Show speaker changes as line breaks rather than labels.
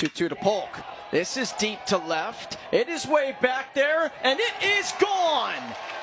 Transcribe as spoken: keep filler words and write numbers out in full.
two two to Polk. This is deep to left. It is way back there, and it is gone.